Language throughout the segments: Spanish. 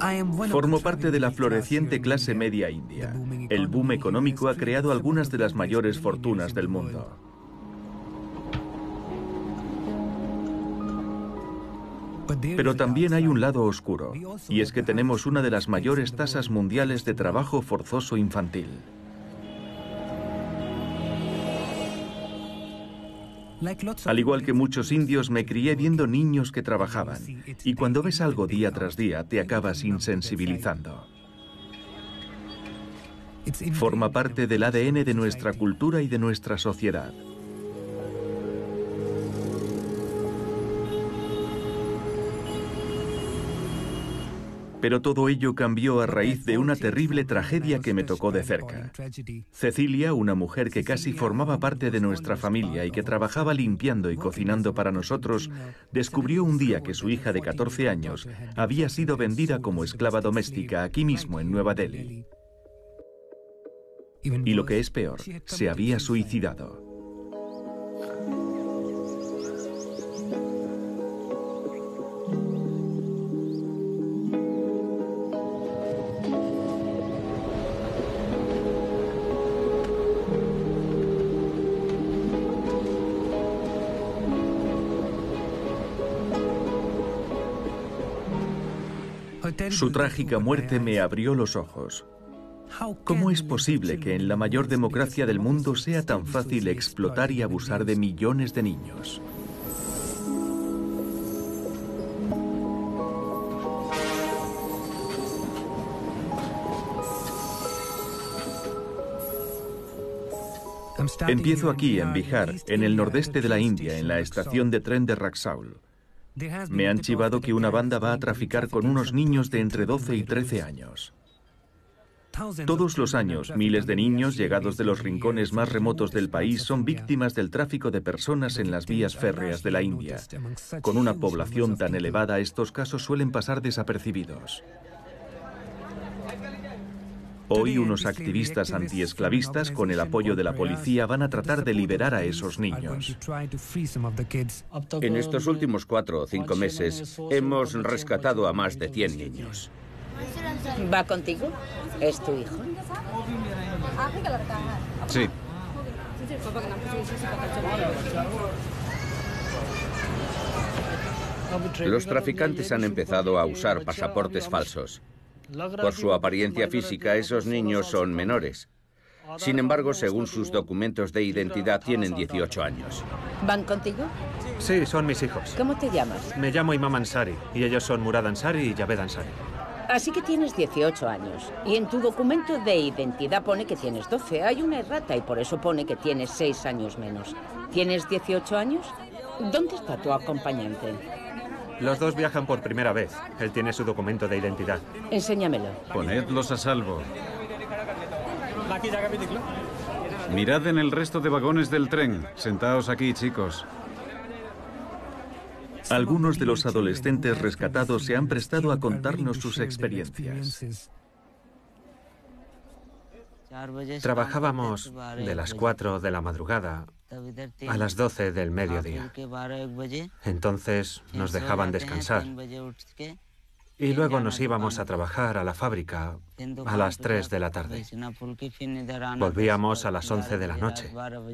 Formo parte de la floreciente clase media india. El boom económico ha creado algunas de las mayores fortunas del mundo. Pero también hay un lado oscuro, y es que tenemos una de las mayores tasas mundiales de trabajo forzoso infantil. Al igual que muchos indios, me crié viendo niños que trabajaban, y cuando ves algo día tras día, te acabas insensibilizando. Forma parte del ADN de nuestra cultura y de nuestra sociedad. Pero todo ello cambió a raíz de una terrible tragedia que me tocó de cerca. Cecilia, una mujer que casi formaba parte de nuestra familia y que trabajaba limpiando y cocinando para nosotros, descubrió un día que su hija de 14 años había sido vendida como esclava doméstica aquí mismo en Nueva Delhi. Y lo que es peor, se había suicidado. Su trágica muerte me abrió los ojos. ¿Cómo es posible que en la mayor democracia del mundo sea tan fácil explotar y abusar de millones de niños? Empiezo aquí, en Bihar, en el nordeste de la India, en la estación de tren de Raxaul. Me han chivado que una banda va a traficar con unos niños de entre 12 y 13 años. Todos los años, miles de niños llegados de los rincones más remotos del país son víctimas del tráfico de personas en las vías férreas de la India. Con una población tan elevada, estos casos suelen pasar desapercibidos. Hoy unos activistas antiesclavistas, con el apoyo de la policía, van a tratar de liberar a esos niños. En estos últimos 4 o 5 meses hemos rescatado a más de 100 niños. ¿Va contigo? ¿Es tu hijo? Sí. Los traficantes han empezado a usar pasaportes falsos. Por su apariencia física, esos niños son menores. Sin embargo, según sus documentos de identidad, tienen 18 años. ¿Van contigo? Sí, son mis hijos. ¿Cómo te llamas? Me llamo Imam Ansari y ellos son Murad Ansari y Javed Ansari. Así que tienes 18 años. Y en tu documento de identidad pone que tienes 12. Hay una errata y por eso pone que tienes 6 años menos. ¿Tienes 18 años? ¿Dónde está tu acompañante? Los dos viajan por primera vez. Él tiene su documento de identidad. Enséñamelo. Ponedlos a salvo. Mirad en el resto de vagones del tren. Sentaos aquí, chicos. Algunos de los adolescentes rescatados se han prestado a contarnos sus experiencias. Trabajábamos de las 4 de la madrugada a las 12 del mediodía. Entonces nos dejaban descansar. Y luego nos íbamos a trabajar a la fábrica a las 3 de la tarde. Volvíamos a las 11 de la noche.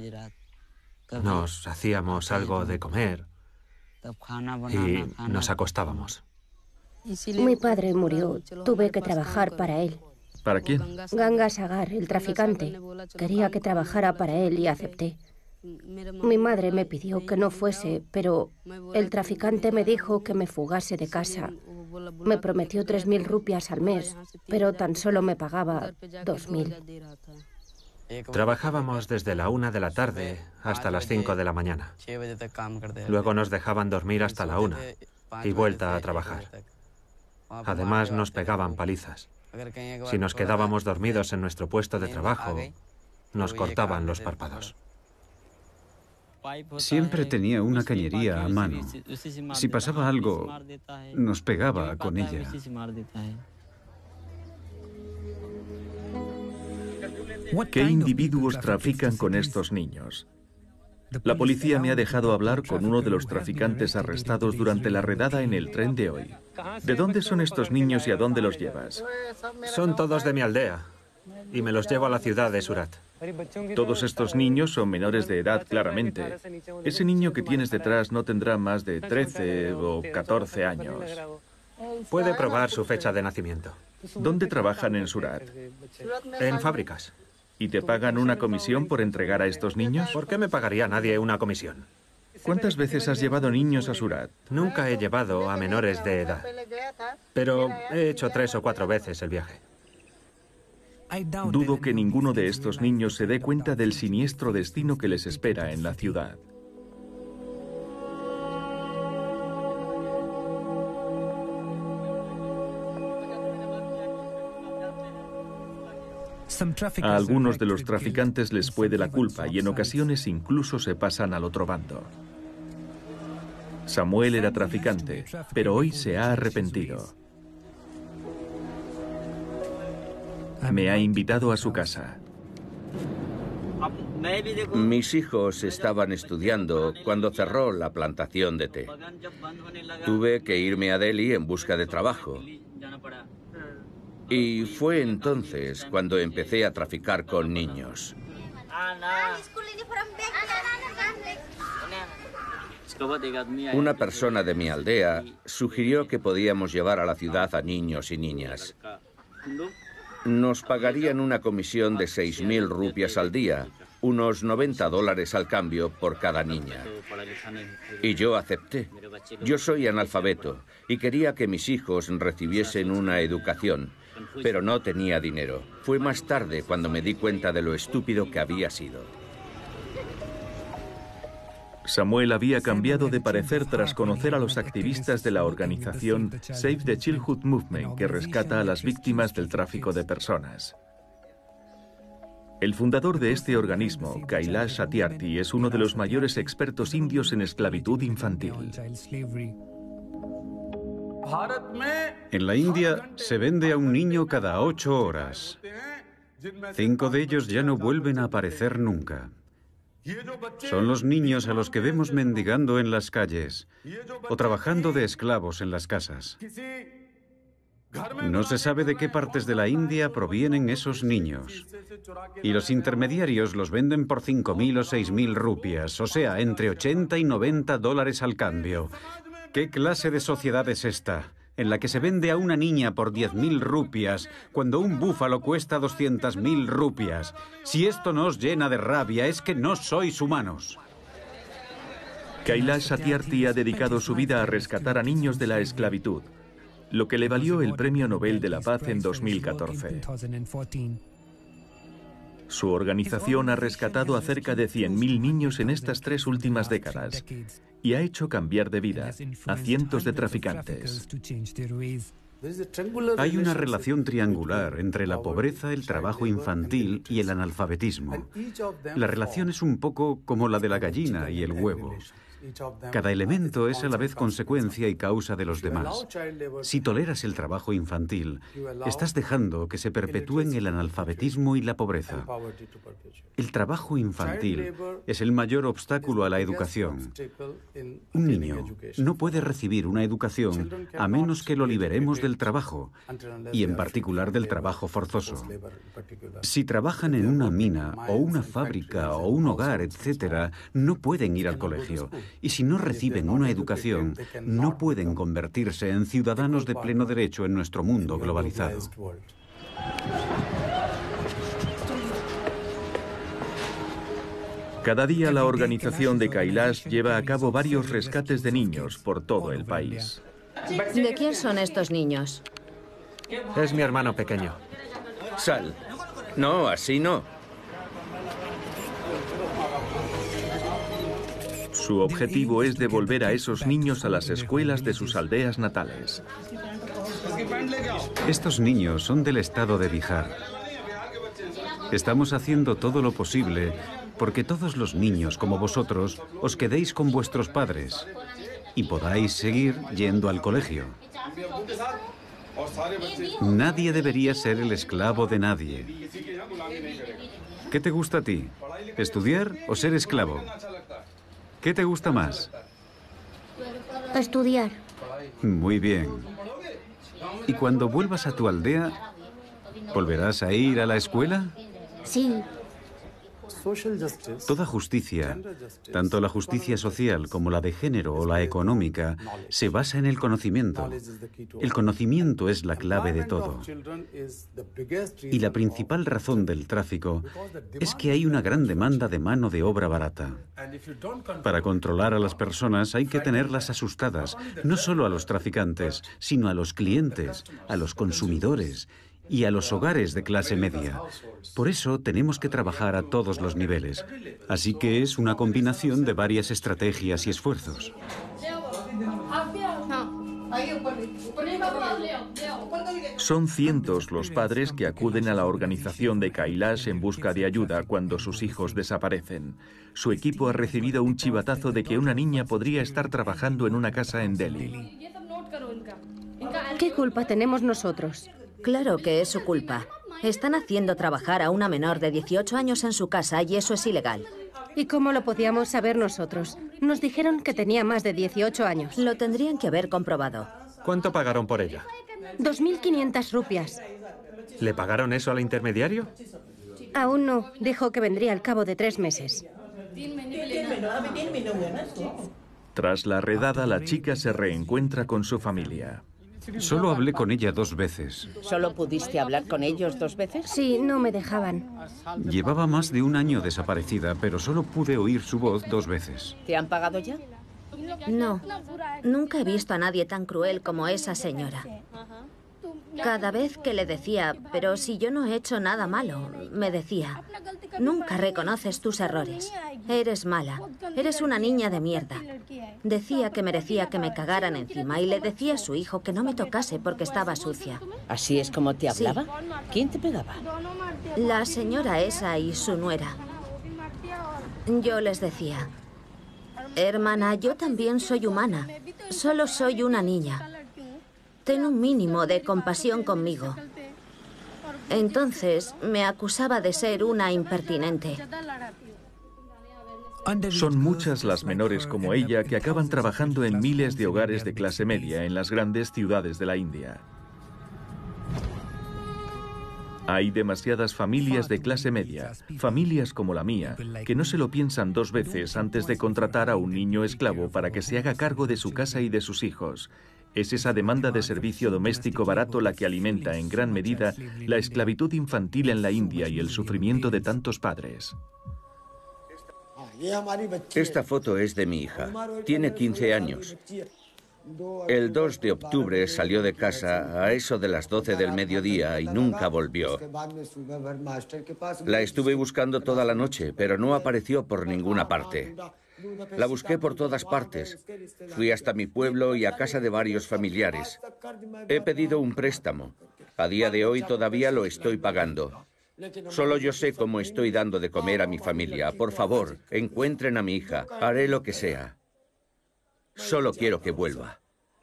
Nos hacíamos algo de comer y nos acostábamos. Mi padre murió. Tuve que trabajar para él. ¿Para quién? Ganga Sagar, el traficante. Quería que trabajara para él y acepté. Mi madre me pidió que no fuese, pero el traficante me dijo que me fugase de casa. Me prometió 3.000 rupias al mes, pero tan solo me pagaba 2.000. Trabajábamos desde la 1 de la tarde hasta las 5 de la mañana. Luego nos dejaban dormir hasta la 1 y vuelta a trabajar. Además nos pegaban palizas. Si nos quedábamos dormidos en nuestro puesto de trabajo, nos cortaban los párpados. Siempre tenía una cañería a mano. Si pasaba algo, nos pegaba con ella. ¿Qué individuos trafican con estos niños? La policía me ha dejado hablar con uno de los traficantes arrestados durante la redada en el tren de hoy. ¿De dónde son estos niños y a dónde los llevas? Son todos de mi aldea y me los llevo a la ciudad de Surat. Todos estos niños son menores de edad, claramente. Ese niño que tienes detrás no tendrá más de 13 o 14 años. Puede probar su fecha de nacimiento. ¿Dónde trabajan en Surat? En fábricas. ¿Y te pagan una comisión por entregar a estos niños? ¿Por qué me pagaría nadie una comisión? ¿Cuántas veces has llevado niños a Surat? Nunca he llevado a menores de edad, pero he hecho 3 o 4 veces el viaje. Dudo que ninguno de estos niños se dé cuenta del siniestro destino que les espera en la ciudad. A algunos de los traficantes les puede la culpa y en ocasiones incluso se pasan al otro bando. Samuel era traficante, pero hoy se ha arrepentido. Me ha invitado a su casa. Mis hijos estaban estudiando cuando cerró la plantación de té. Tuve que irme a Delhi en busca de trabajo. Y fue entonces cuando empecé a traficar con niños. Una persona de mi aldea sugirió que podíamos llevar a la ciudad a niños y niñas. Nos pagarían una comisión de 6.000 rupias al día, unos $90 al cambio por cada niña. Y yo acepté. Yo soy analfabeto y quería que mis hijos recibiesen una educación, pero no tenía dinero. Fue más tarde cuando me di cuenta de lo estúpido que había sido. Samuel había cambiado de parecer tras conocer a los activistas de la organización Save the Childhood Movement, que rescata a las víctimas del tráfico de personas. El fundador de este organismo, Kailash Satyarthi, es uno de los mayores expertos indios en esclavitud infantil. En la India se vende a un niño cada 8 horas. 5 de ellos ya no vuelven a aparecer nunca. Son los niños a los que vemos mendigando en las calles o trabajando de esclavos en las casas. No se sabe de qué partes de la India provienen esos niños. Y los intermediarios los venden por 5.000 o 6.000 rupias, o sea, entre 80 y 90 dólares al cambio. ¿Qué clase de sociedad es esta, en la que se vende a una niña por 10.000 rupias cuando un búfalo cuesta 200.000 rupias? Si esto no os llena de rabia, es que no sois humanos. Kailash Satyarthi ha dedicado su vida a rescatar a niños de la esclavitud, lo que le valió el Premio Nobel de la Paz en 2014. Su organización ha rescatado a cerca de 100.000 niños en estas 3 últimas décadas y ha hecho cambiar de vida a cientos de traficantes. Hay una relación triangular entre la pobreza, el trabajo infantil y el analfabetismo. La relación es un poco como la de la gallina y el huevo. Cada elemento es a la vez consecuencia y causa de los demás. Si toleras el trabajo infantil, estás dejando que se perpetúen el analfabetismo y la pobreza. El trabajo infantil es el mayor obstáculo a la educación. Un niño no puede recibir una educación a menos que lo liberemos del trabajo, y en particular del trabajo forzoso. Si trabajan en una mina o una fábrica o un hogar, etc., no pueden ir al colegio. Y si no reciben una educación, no pueden convertirse en ciudadanos de pleno derecho en nuestro mundo globalizado. Cada día la organización de Kailash lleva a cabo varios rescates de niños por todo el país. ¿De quién son estos niños? Es mi hermano pequeño. Sal. No, así no. Su objetivo es devolver a esos niños a las escuelas de sus aldeas natales. Estos niños son del estado de Bihar. Estamos haciendo todo lo posible porque todos los niños como vosotros os quedéis con vuestros padres y podáis seguir yendo al colegio. Nadie debería ser el esclavo de nadie. ¿Qué te gusta a ti? ¿Estudiar o ser esclavo? ¿Qué te gusta más? Estudiar. Muy bien. ¿Y cuando vuelvas a tu aldea, volverás a ir a la escuela? Sí. Toda justicia, tanto la justicia social como la de género o la económica, se basa en el conocimiento. El conocimiento es la clave de todo. Y la principal razón del tráfico es que hay una gran demanda de mano de obra barata. Para controlar a las personas hay que tenerlas asustadas, no solo a los traficantes, sino a los clientes, a los consumidores y a los hogares de clase media. Por eso tenemos que trabajar a todos los niveles. Así que es una combinación de varias estrategias y esfuerzos. Son cientos los padres que acuden a la organización de Kailash en busca de ayuda cuando sus hijos desaparecen. Su equipo ha recibido un chivatazo de que una niña podría estar trabajando en una casa en Delhi. ¿Qué culpa tenemos nosotros? Claro que es su culpa. Están haciendo trabajar a una menor de 18 años en su casa y eso es ilegal. ¿Y cómo lo podíamos saber nosotros? Nos dijeron que tenía más de 18 años. Lo tendrían que haber comprobado. ¿Cuánto pagaron por ella? 2.500 rupias. ¿Le pagaron eso al intermediario? Aún no. Dijo que vendría al cabo de 3 meses. Tras la redada, la chica se reencuentra con su familia. Solo hablé con ella 2 veces. ¿Solo pudiste hablar con ellos 2 veces? Sí, no me dejaban. Llevaba más de 1 año desaparecida, pero solo pude oír su voz 2 veces. ¿Te han pagado ya? No, nunca he visto a nadie tan cruel como esa señora. Cada vez que le decía, pero si yo no he hecho nada malo, me decía, nunca reconoces tus errores. Eres mala, eres una niña de mierda. Decía que merecía que me cagaran encima y le decía a su hijo que no me tocase porque estaba sucia. ¿Así es como te hablaba? ¿Quién te pegaba? La señora esa y su nuera. Yo les decía, hermana, yo también soy humana, solo soy una niña. Ten un mínimo de compasión conmigo. Entonces me acusaba de ser una impertinente. Son muchas las menores como ella que acaban trabajando en miles de hogares de clase media en las grandes ciudades de la India. Hay demasiadas familias de clase media, familias como la mía, que no se lo piensan 2 veces antes de contratar a un niño esclavo para que se haga cargo de su casa y de sus hijos. Es esa demanda de servicio doméstico barato la que alimenta en gran medida la esclavitud infantil en la India y el sufrimiento de tantos padres. Esta foto es de mi hija. Tiene 15 años. El 2 de octubre salió de casa a eso de las 12 del mediodía y nunca volvió. La estuve buscando toda la noche, pero no apareció por ninguna parte. La busqué por todas partes. Fui hasta mi pueblo y a casa de varios familiares. He pedido un préstamo. A día de hoy todavía lo estoy pagando. Solo yo sé cómo estoy dando de comer a mi familia. Por favor, encuentren a mi hija. Haré lo que sea. Solo quiero que vuelva.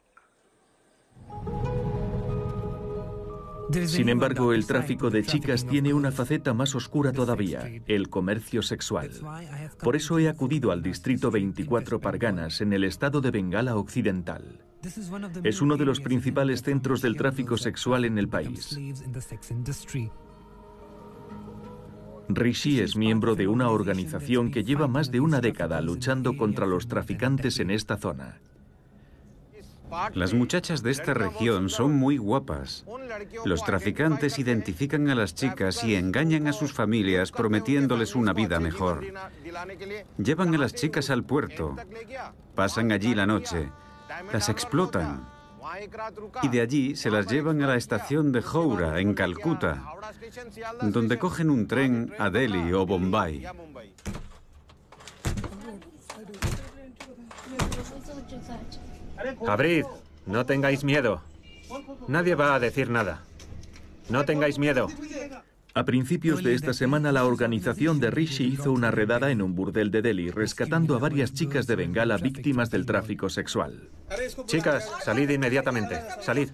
Sin embargo, el tráfico de chicas tiene una faceta más oscura todavía, el comercio sexual. Por eso he acudido al distrito 24 Parganas en el estado de Bengala Occidental. Es uno de los principales centros del tráfico sexual en el país. Rishi es miembro de una organización que lleva más de 1 década luchando contra los traficantes en esta zona. Las muchachas de esta región son muy guapas. Los traficantes identifican a las chicas y engañan a sus familias prometiéndoles una vida mejor. Llevan a las chicas al puerto, pasan allí la noche, las explotan y de allí se las llevan a la estación de Howrah, en Calcuta, donde cogen un tren a Delhi o Bombay. Abrid, no tengáis miedo. Nadie va a decir nada. No tengáis miedo. A principios de esta semana, la organización de Rishi hizo una redada en un burdel de Delhi, rescatando a varias chicas de Bengala víctimas del tráfico sexual. Chicas, salid inmediatamente. Salid.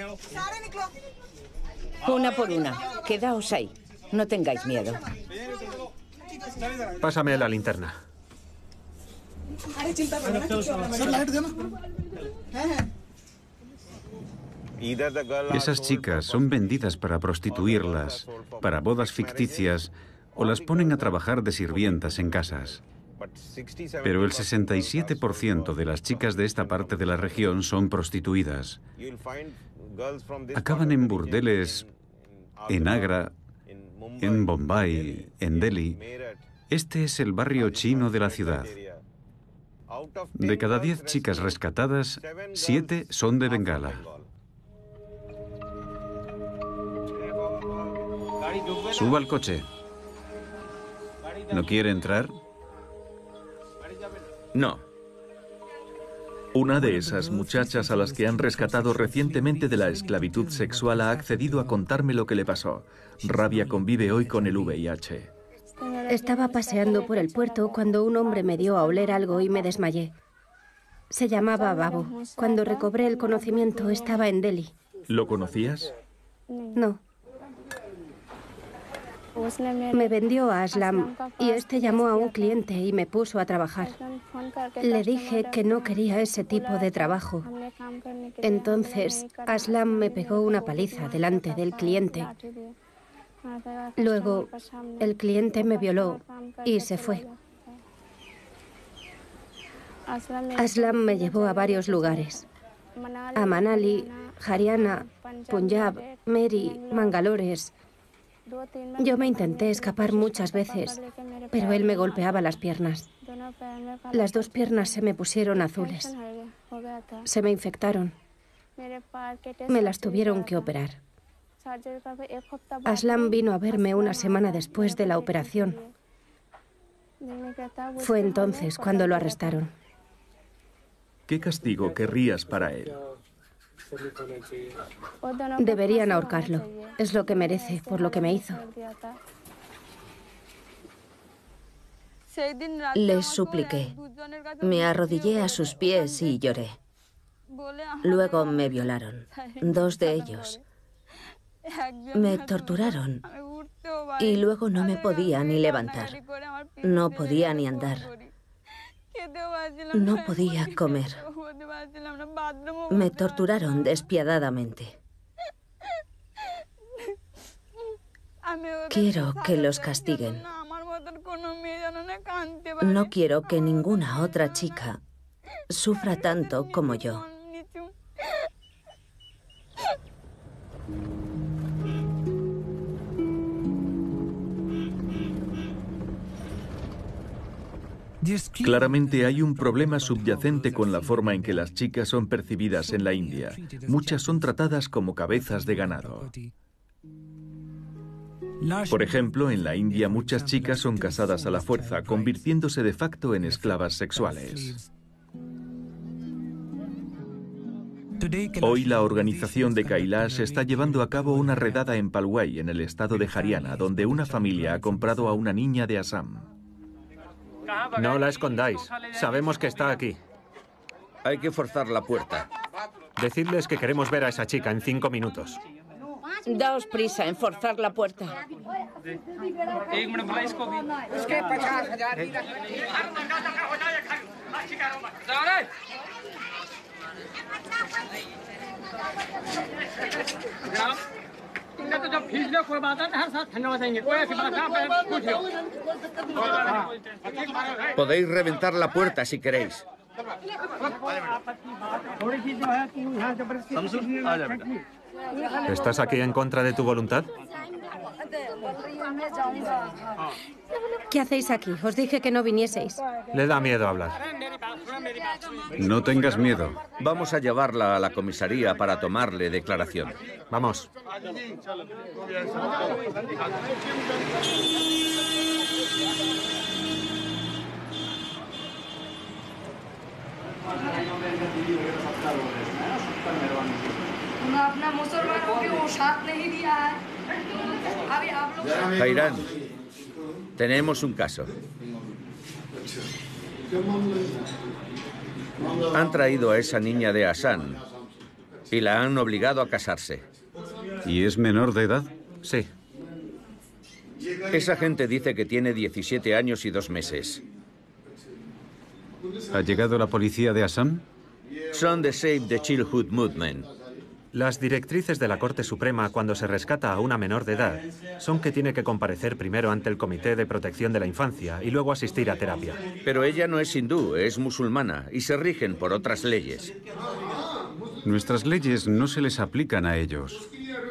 Una por una. Quedaos ahí. No tengáis miedo. Pásame la linterna. Esas chicas son vendidas para prostituirlas, para bodas ficticias, o las ponen a trabajar de sirvientas en casas. Pero el 67% de las chicas de esta parte de la región son prostituidas. Acaban en burdeles en Agra, en Bombay, en Delhi. Este es el barrio chino de la ciudad. De cada 10 chicas rescatadas, 7 son de Bengala. Suba al coche. ¿No quiere entrar? No. Una de esas muchachas a las que han rescatado recientemente de la esclavitud sexual ha accedido a contarme lo que le pasó. Rabia convive hoy con el VIH. Estaba paseando por el puerto cuando un hombre me dio a oler algo y me desmayé. Se llamaba Babu. Cuando recobré el conocimiento estaba en Delhi. ¿Lo conocías? No. Me vendió a Aslam y este llamó a un cliente y me puso a trabajar. Le dije que no quería ese tipo de trabajo. Entonces, Aslam me pegó una paliza delante del cliente. Luego, el cliente me violó y se fue. Aslam me llevó a varios lugares. A Manali, Haryana, Punjab, Meri, Mangalores. Yo me intenté escapar muchas veces, pero él me golpeaba las piernas. Las 2 piernas se me pusieron azules. Se me infectaron. Me las tuvieron que operar. Aslam vino a verme una semana después de la operación. Fue entonces cuando lo arrestaron. ¿Qué castigo querrías para él? Deberían ahorcarlo. Es lo que merece por lo que me hizo. Les supliqué. Me arrodillé a sus pies y lloré. Luego me violaron. 2 de ellos. Me torturaron. Y luego no me podía ni levantar. No podía ni andar. No podía comer. Me torturaron despiadadamente. Quiero que los castiguen. No quiero que ninguna otra chica sufra tanto como yo. Claramente hay un problema subyacente con la forma en que las chicas son percibidas en la India. Muchas son tratadas como cabezas de ganado. Por ejemplo, en la India muchas chicas son casadas a la fuerza, convirtiéndose de facto en esclavas sexuales. Hoy la organización de Kailash está llevando a cabo una redada en Palwai, en el estado de Haryana, donde una familia ha comprado a una niña de Assam. No la escondáis. Sabemos que está aquí. Hay que forzar la puerta. Decidles que queremos ver a esa chica en 5 minutos. Daos prisa en forzar la puerta. Podéis reventar la puerta si queréis. ¿Estás aquí en contra de tu voluntad? ¿Qué hacéis aquí? Os dije que no vinieseis. Le da miedo hablar. No tengas miedo. Vamos a llevarla a la comisaría para tomarle declaración. Vamos. Jairán, tenemos un caso. Han traído a esa niña de Hassan y la han obligado a casarse. ¿Y es menor de edad? Sí. Esa gente dice que tiene 17 años y 2 meses. ¿Ha llegado la policía de Assam? Son de Save the Childhood Movement. Las directrices de la Corte Suprema cuando se rescata a una menor de edad son que tiene que comparecer primero ante el Comité de Protección de la Infancia y luego asistir a terapia. Pero ella no es hindú, es musulmana y se rigen por otras leyes. Nuestras leyes no se les aplican a ellos.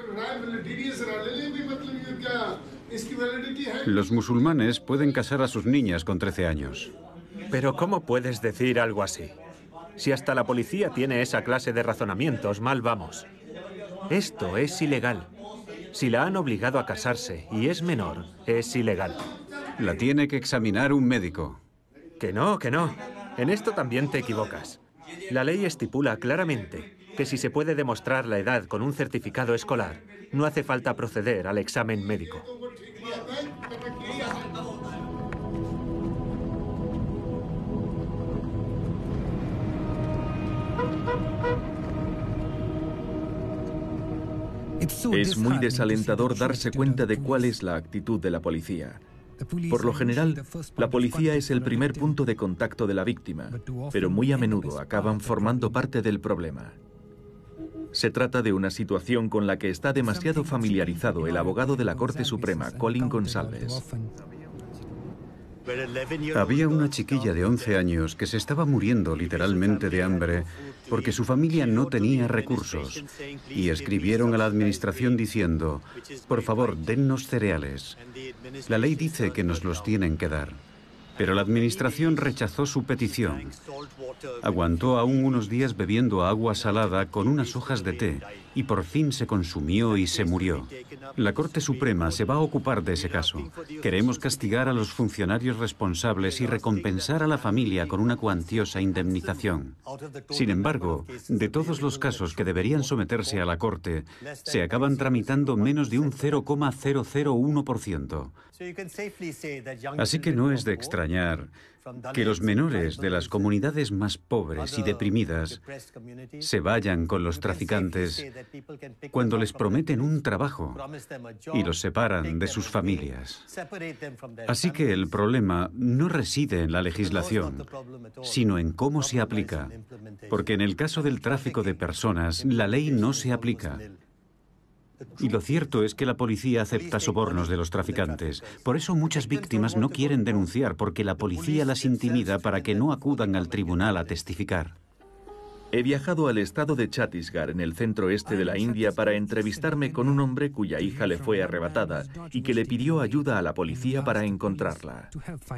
Los musulmanes pueden casar a sus niñas con 13 años. Pero ¿cómo puedes decir algo así? Si hasta la policía tiene esa clase de razonamientos, mal vamos. Esto es ilegal. Si la han obligado a casarse y es menor, es ilegal. La tiene que examinar un médico. Que no, que no. En esto también te equivocas. La ley estipula claramente que si se puede demostrar la edad con un certificado escolar, no hace falta proceder al examen médico. Es muy desalentador darse cuenta de cuál es la actitud de la policía. Por lo general, la policía es el primer punto de contacto de la víctima, pero muy a menudo acaban formando parte del problema. Se trata de una situación con la que está demasiado familiarizado el abogado de la Corte Suprema, Colin Gonsalves. Había una chiquilla de 11 años que se estaba muriendo literalmente de hambre porque su familia no tenía recursos y escribieron a la administración diciendo: por favor, dennos cereales. La ley dice que nos los tienen que dar. Pero la administración rechazó su petición. Aguantó aún unos días bebiendo agua salada con unas hojas de té y por fin se consumió y se murió. La Corte Suprema se va a ocupar de ese caso. Queremos castigar a los funcionarios responsables y recompensar a la familia con una cuantiosa indemnización. Sin embargo, de todos los casos que deberían someterse a la Corte, se acaban tramitando menos de un 0,001%. Así que no es de extrañar que los menores de las comunidades más pobres y deprimidas se vayan con los traficantes cuando les prometen un trabajo y los separan de sus familias. Así que el problema no reside en la legislación, sino en cómo se aplica, porque en el caso del tráfico de personas, la ley no se aplica. Y lo cierto es que la policía acepta sobornos de los traficantes. Por eso muchas víctimas no quieren denunciar, porque la policía las intimida para que no acudan al tribunal a testificar. He viajado al estado de Chhattisgarh, en el centro-este de la India, para entrevistarme con un hombre cuya hija le fue arrebatada y que le pidió ayuda a la policía para encontrarla.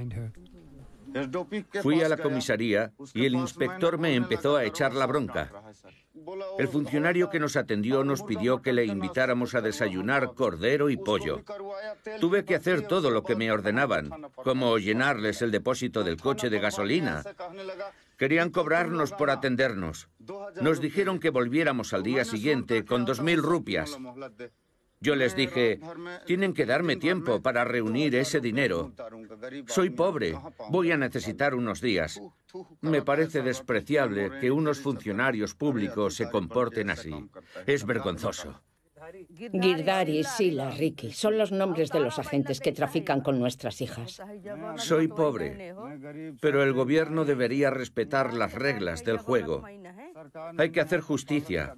Fui a la comisaría y el inspector me empezó a echar la bronca. El funcionario que nos atendió nos pidió que le invitáramos a desayunar cordero y pollo. Tuve que hacer todo lo que me ordenaban, como llenarles el depósito del coche de gasolina. Querían cobrarnos por atendernos. Nos dijeron que volviéramos al día siguiente con 2.000 rupias. Yo les dije, tienen que darme tiempo para reunir ese dinero. Soy pobre, voy a necesitar unos días. Me parece despreciable que unos funcionarios públicos se comporten así. Es vergonzoso. Girdhari, Sila, Ricky, son los nombres de los agentes que trafican con nuestras hijas. Soy pobre, pero el gobierno debería respetar las reglas del juego. Hay que hacer justicia.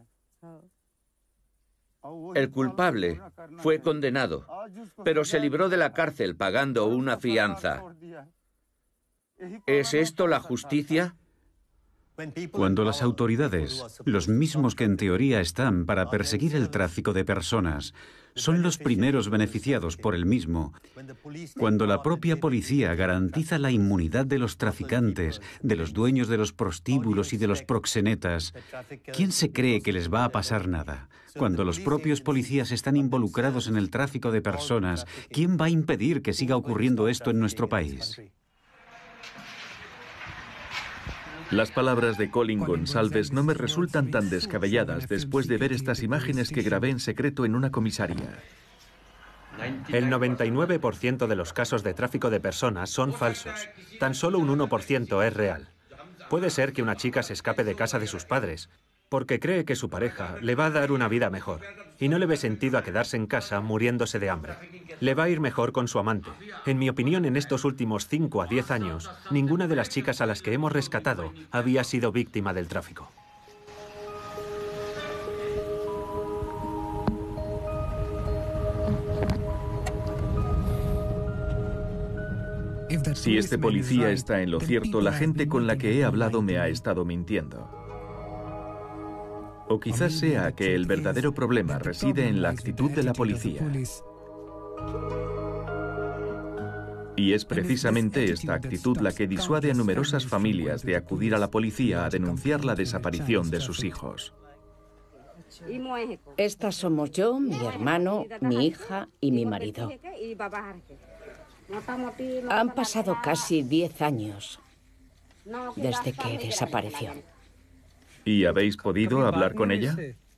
El culpable fue condenado, pero se libró de la cárcel pagando una fianza. ¿Es esto la justicia? Cuando las autoridades, los mismos que en teoría están para perseguir el tráfico de personas, son los primeros beneficiados por el mismo, cuando la propia policía garantiza la inmunidad de los traficantes, de los dueños de los prostíbulos y de los proxenetas, ¿quién se cree que les va a pasar nada? Cuando los propios policías están involucrados en el tráfico de personas, ¿quién va a impedir que siga ocurriendo esto en nuestro país? Las palabras de Colin Gonsalves no me resultan tan descabelladas después de ver estas imágenes que grabé en secreto en una comisaría. El 99% de los casos de tráfico de personas son falsos. Tan solo un 1% es real. Puede ser que una chica se escape de casa de sus padres porque cree que su pareja le va a dar una vida mejor y no le ve sentido a quedarse en casa muriéndose de hambre. Le va a ir mejor con su amante. En mi opinión, en estos últimos 5 a 10 años, ninguna de las chicas a las que hemos rescatado había sido víctima del tráfico. Si este policía está en lo cierto, la gente con la que he hablado me ha estado mintiendo. O quizás sea que el verdadero problema reside en la actitud de la policía. Y es precisamente esta actitud la que disuade a numerosas familias de acudir a la policía a denunciar la desaparición de sus hijos. Estas somos yo, mi hermano, mi hija y mi marido. Han pasado casi 10 años desde que desapareció. ¿Y habéis podido hablar con ella?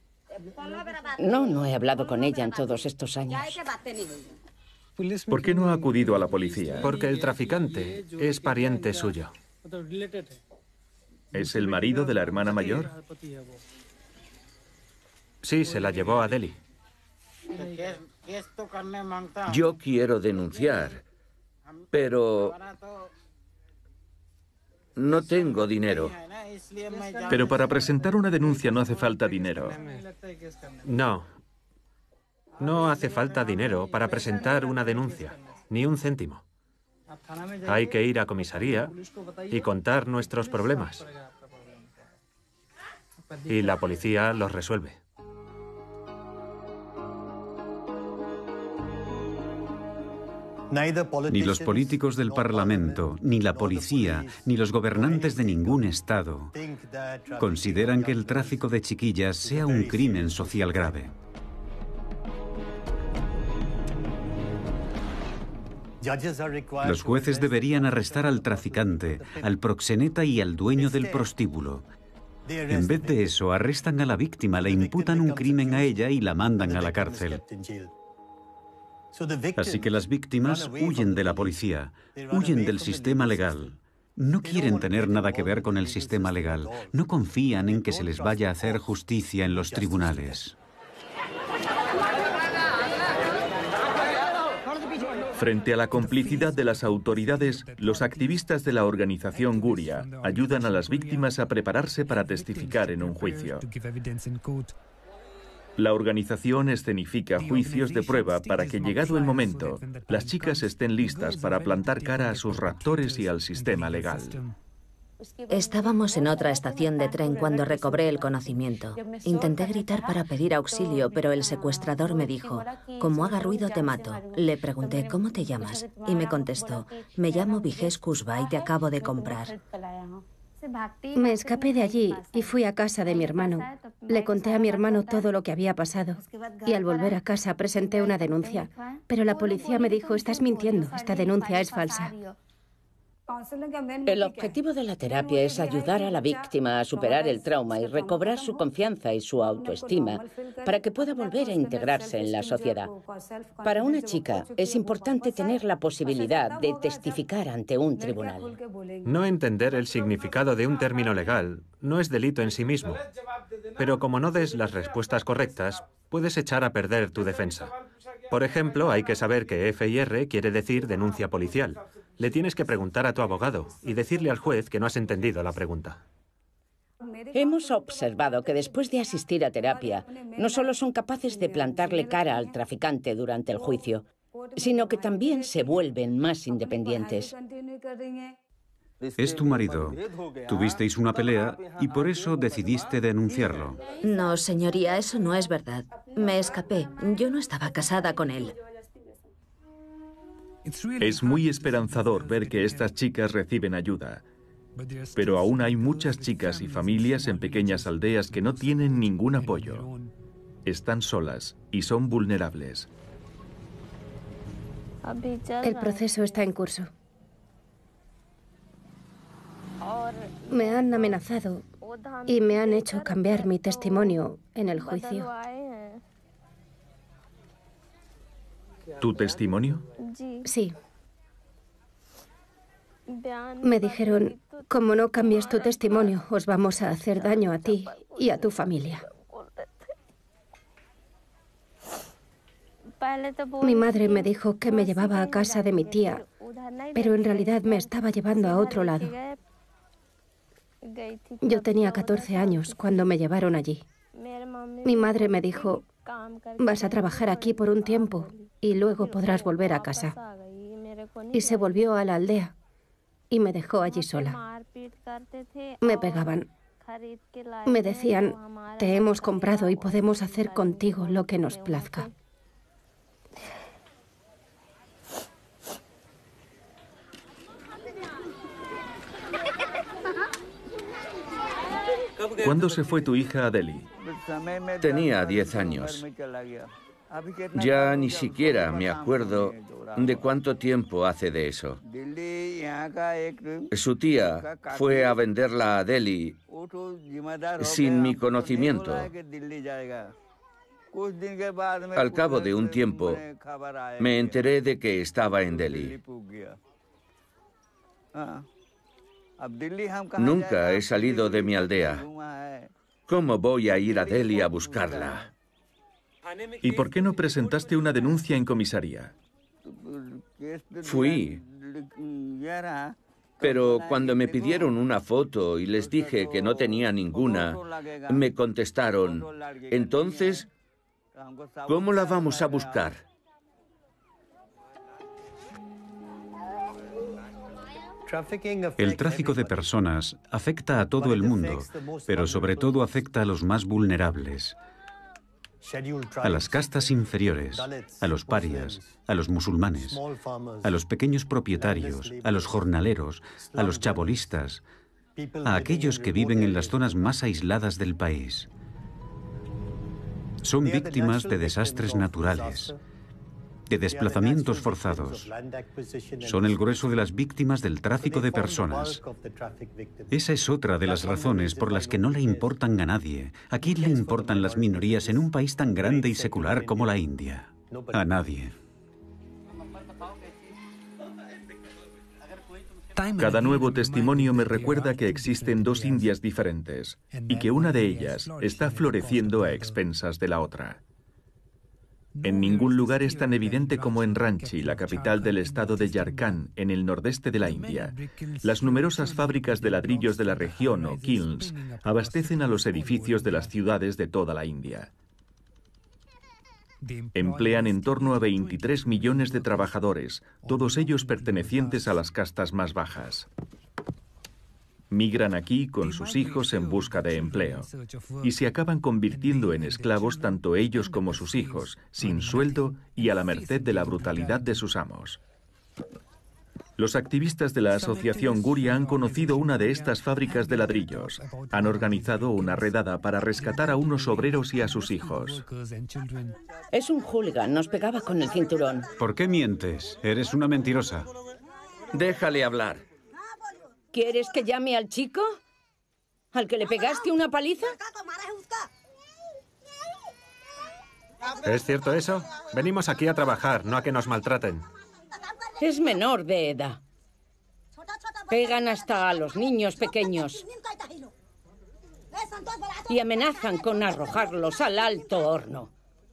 No he hablado con ella en todos estos años. ¿Por qué no ha acudido a la policía? Porque el traficante es pariente suyo. ¿Es el marido de la hermana mayor? Sí, se la llevó a Delhi. Yo quiero denunciar, pero no tengo dinero. Pero para presentar una denuncia no hace falta dinero. No hace falta dinero para presentar una denuncia, ni un céntimo. Hay que ir a comisaría y contar nuestros problemas. Y la policía los resuelve. Ni los políticos del Parlamento, ni la policía, ni los gobernantes de ningún estado consideran que el tráfico de chiquillas sea un crimen social grave. Los jueces deberían arrestar al traficante, al proxeneta y al dueño del prostíbulo. En vez de eso, arrestan a la víctima, le imputan un crimen a ella y la mandan a la cárcel. Así que las víctimas huyen de la policía, huyen del sistema legal. No quieren tener nada que ver con el sistema legal. No confían en que se les vaya a hacer justicia en los tribunales. Frente a la complicidad de las autoridades, los activistas de la organización Guria ayudan a las víctimas a prepararse para testificar en un juicio. La organización escenifica juicios de prueba para que, llegado el momento, las chicas estén listas para plantar cara a sus raptores y al sistema legal. Estábamos en otra estación de tren cuando recobré el conocimiento. Intenté gritar para pedir auxilio, pero el secuestrador me dijo, como haga ruido te mato. Le pregunté, ¿cómo te llamas? Y me contestó, me llamo Vijesh Kushba y te acabo de comprar. Me escapé de allí y fui a casa de mi hermano. Le conté a mi hermano todo lo que había pasado y al volver a casa presenté una denuncia. Pero la policía me dijo, estás mintiendo, esta denuncia es falsa. El objetivo de la terapia es ayudar a la víctima a superar el trauma y recobrar su confianza y su autoestima para que pueda volver a integrarse en la sociedad. Para una chica es importante tener la posibilidad de testificar ante un tribunal. No entender el significado de un término legal no es delito en sí mismo, pero como no des las respuestas correctas, puedes echar a perder tu defensa. Por ejemplo, hay que saber que FIR quiere decir denuncia policial. Le tienes que preguntar a tu abogado y decirle al juez que no has entendido la pregunta. Hemos observado que después de asistir a terapia, no solo son capaces de plantarle cara al traficante durante el juicio, sino que también se vuelven más independientes. Es tu marido. Tuvisteis una pelea y por eso decidiste denunciarlo. No, señoría, eso no es verdad. Me escapé. Yo no estaba casada con él. Es muy esperanzador ver que estas chicas reciben ayuda. Pero aún hay muchas chicas y familias en pequeñas aldeas que no tienen ningún apoyo. Están solas y son vulnerables. El proceso está en curso. Me han amenazado y me han hecho cambiar mi testimonio en el juicio. ¿Tu testimonio? Sí. Me dijeron, como no cambies tu testimonio, os vamos a hacer daño a ti y a tu familia. Mi madre me dijo que me llevaba a casa de mi tía, pero en realidad me estaba llevando a otro lado. Yo tenía 14 años cuando me llevaron allí. Mi madre me dijo, vas a trabajar aquí por un tiempo y luego podrás volver a casa. Y se volvió a la aldea y me dejó allí sola. Me pegaban. Me decían, te hemos comprado y podemos hacer contigo lo que nos plazca. ¿Cuándo se fue tu hija a Delhi? Tenía 10 años. Ya ni siquiera me acuerdo de cuánto tiempo hace de eso. Su tía fue a venderla a Delhi sin mi conocimiento. Al cabo de un tiempo, me enteré de que estaba en Delhi. Nunca he salido de mi aldea. ¿Cómo voy a ir a Delhi a buscarla? ¿Y por qué no presentaste una denuncia en comisaría? Fui. Pero cuando me pidieron una foto y les dije que no tenía ninguna, me contestaron, entonces, ¿cómo la vamos a buscar? El tráfico de personas afecta a todo el mundo, pero sobre todo afecta a los más vulnerables, a las castas inferiores, a los parias, a los musulmanes, a los pequeños propietarios, a los jornaleros, a los chabolistas, a aquellos que viven en las zonas más aisladas del país. Son víctimas de desastres naturales, de desplazamientos forzados. Son el grueso de las víctimas del tráfico de personas. Esa es otra de las razones por las que no le importan a nadie. ¿A quién le importan las minorías en un país tan grande y secular como la India? A nadie. Cada nuevo testimonio me recuerda que existen dos Indias diferentes y que una de ellas está floreciendo a expensas de la otra. En ningún lugar es tan evidente como en Ranchi, la capital del estado de Jharkhand, en el nordeste de la India. Las numerosas fábricas de ladrillos de la región, o kilns, abastecen a los edificios de las ciudades de toda la India. Emplean en torno a 23 millones de trabajadores, todos ellos pertenecientes a las castas más bajas. Migran aquí con sus hijos en busca de empleo y se acaban convirtiendo en esclavos tanto ellos como sus hijos, sin sueldo y a la merced de la brutalidad de sus amos. Los activistas de la asociación Guria han conocido una de estas fábricas de ladrillos. Han organizado una redada para rescatar a unos obreros y a sus hijos. Es un hooligan, nos pegaba con el cinturón. ¿Por qué mientes? Eres una mentirosa. Déjale hablar. ¿Quieres que llame al chico? ¿Al que le pegaste una paliza? ¿Es cierto eso? Venimos aquí a trabajar, no a que nos maltraten. Es menor de edad. Pegan hasta a los niños pequeños. Y amenazan con arrojarlos al alto horno.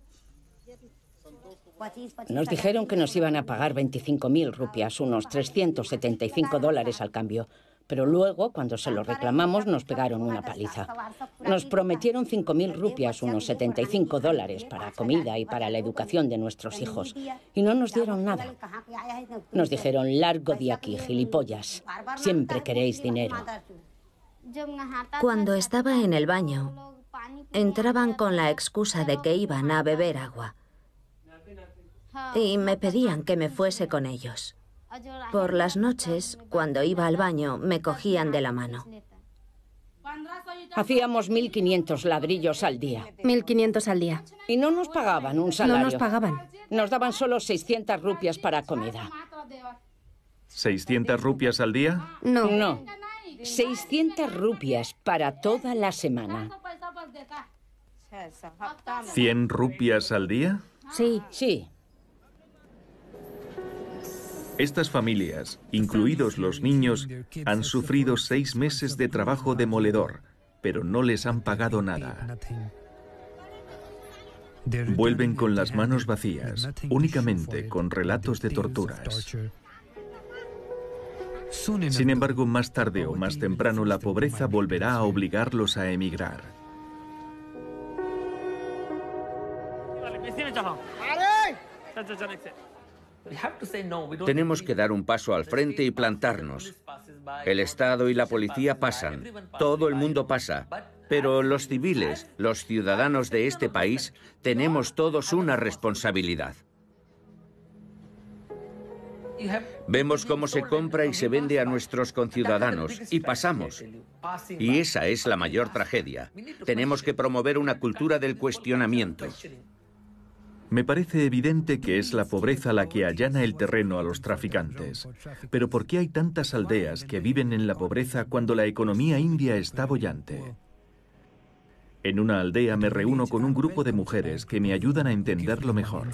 Nos dijeron que nos iban a pagar 25.000 rupias, unos $375 al cambio. Pero luego, cuando se lo reclamamos, nos pegaron una paliza. Nos prometieron 5.000 rupias, unos $75 para comida y para la educación de nuestros hijos. Y no nos dieron nada. Nos dijeron, largo de aquí, gilipollas. Siempre queréis dinero. Cuando estaba en el baño, entraban con la excusa de que iban a beber agua. Y me pedían que me fuese con ellos. Por las noches, cuando iba al baño, me cogían de la mano. Hacíamos 1.500 ladrillos al día. 1.500 al día. Y no nos pagaban un salario. No nos pagaban. Nos daban solo 600 rupias para comida. ¿600 rupias al día? No. No. 600 rupias para toda la semana. ¿100 rupias al día? Sí. Sí. Estas familias, incluidos los niños, han sufrido 6 meses de trabajo demoledor, pero no les han pagado nada. Vuelven con las manos vacías, únicamente con relatos de torturas. Sin embargo, más tarde o más temprano, la pobreza volverá a obligarlos a emigrar. Tenemos que dar un paso al frente y plantarnos. El Estado y la policía pasan, todo el mundo pasa, pero los civiles, los ciudadanos de este país, tenemos todos una responsabilidad. Vemos cómo se compra y se vende a nuestros conciudadanos y pasamos. Y esa es la mayor tragedia. Tenemos que promover una cultura del cuestionamiento. Me parece evidente que es la pobreza la que allana el terreno a los traficantes. Pero ¿por qué hay tantas aldeas que viven en la pobreza cuando la economía india está boyante? En una aldea me reúno con un grupo de mujeres que me ayudan a entenderlo mejor.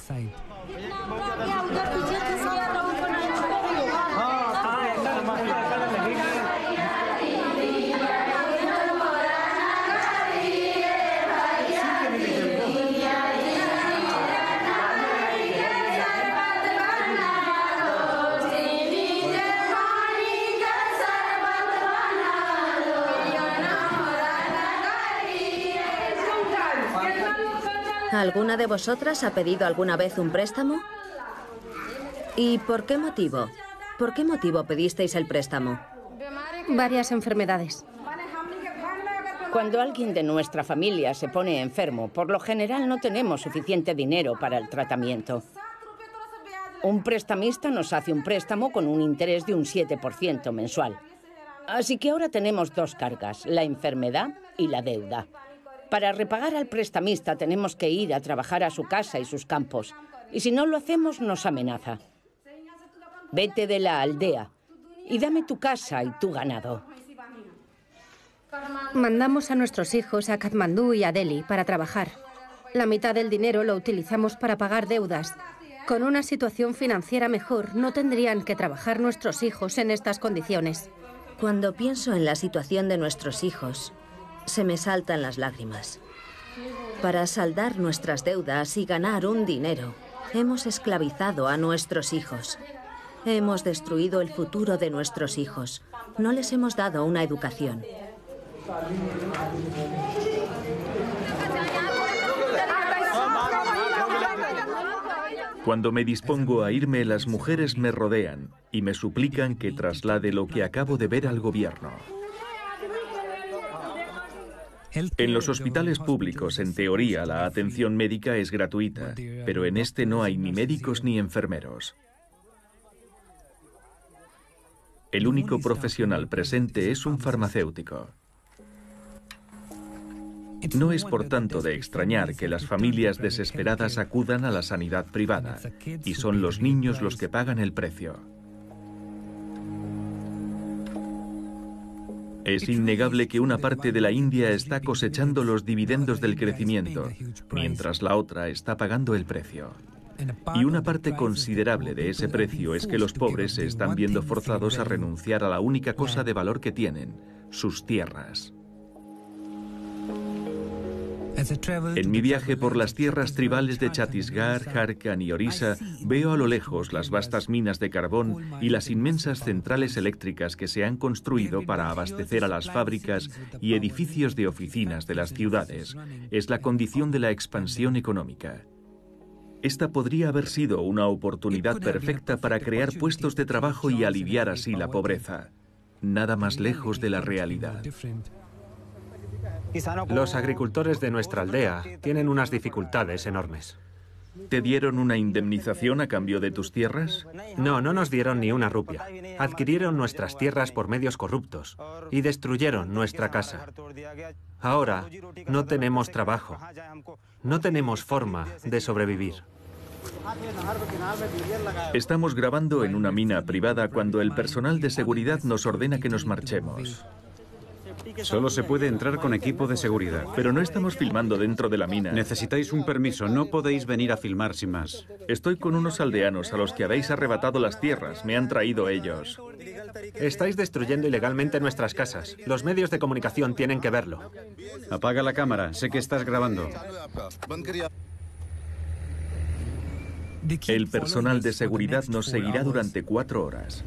¿Alguna de vosotras ha pedido alguna vez un préstamo? ¿Y por qué motivo? ¿Por qué motivo pedisteis el préstamo? Varias enfermedades. Cuando alguien de nuestra familia se pone enfermo, por lo general no tenemos suficiente dinero para el tratamiento. Un prestamista nos hace un préstamo con un interés de un 7% mensual. Así que ahora tenemos 2 cargas, la enfermedad y la deuda. Para repagar al prestamista tenemos que ir a trabajar a su casa y sus campos. Y si no lo hacemos, nos amenaza. Vete de la aldea y dame tu casa y tu ganado. Mandamos a nuestros hijos a Katmandú y a Delhi para trabajar. La mitad del dinero lo utilizamos para pagar deudas. Con una situación financiera mejor, no tendrían que trabajar nuestros hijos en estas condiciones. Cuando pienso en la situación de nuestros hijos, se me saltan las lágrimas. Para saldar nuestras deudas y ganar un dinero, hemos esclavizado a nuestros hijos. Hemos destruido el futuro de nuestros hijos. No les hemos dado una educación. Cuando me dispongo a irme, las mujeres me rodean y me suplican que traslade lo que acabo de ver al gobierno. En los hospitales públicos, en teoría, la atención médica es gratuita, pero en este no hay ni médicos ni enfermeros. El único profesional presente es un farmacéutico. No es por tanto de extrañar que las familias desesperadas acudan a la sanidad privada, y son los niños los que pagan el precio. Es innegable que una parte de la India está cosechando los dividendos del crecimiento, mientras la otra está pagando el precio. Y una parte considerable de ese precio es que los pobres se están viendo forzados a renunciar a la única cosa de valor que tienen, sus tierras. En mi viaje por las tierras tribales de Chhattisgarh, Jharkhand y Orissa, veo a lo lejos las vastas minas de carbón y las inmensas centrales eléctricas que se han construido para abastecer a las fábricas y edificios de oficinas de las ciudades. Es la condición de la expansión económica. Esta podría haber sido una oportunidad perfecta para crear puestos de trabajo y aliviar así la pobreza. Nada más lejos de la realidad. Los agricultores de nuestra aldea tienen unas dificultades enormes. ¿Te dieron una indemnización a cambio de tus tierras? No, no nos dieron ni una rupia. Adquirieron nuestras tierras por medios corruptos y destruyeron nuestra casa. Ahora no tenemos trabajo. No tenemos forma de sobrevivir. Estamos grabando en una mina privada cuando el personal de seguridad nos ordena que nos marchemos. Solo se puede entrar con equipo de seguridad. Pero no estamos filmando dentro de la mina. Necesitáis un permiso, no podéis venir a filmar sin más. Estoy con unos aldeanos a los que habéis arrebatado las tierras. Me han traído ellos. Estáis destruyendo ilegalmente nuestras casas. Los medios de comunicación tienen que verlo. Apaga la cámara, sé que estás grabando. El personal de seguridad nos seguirá durante 4 horas.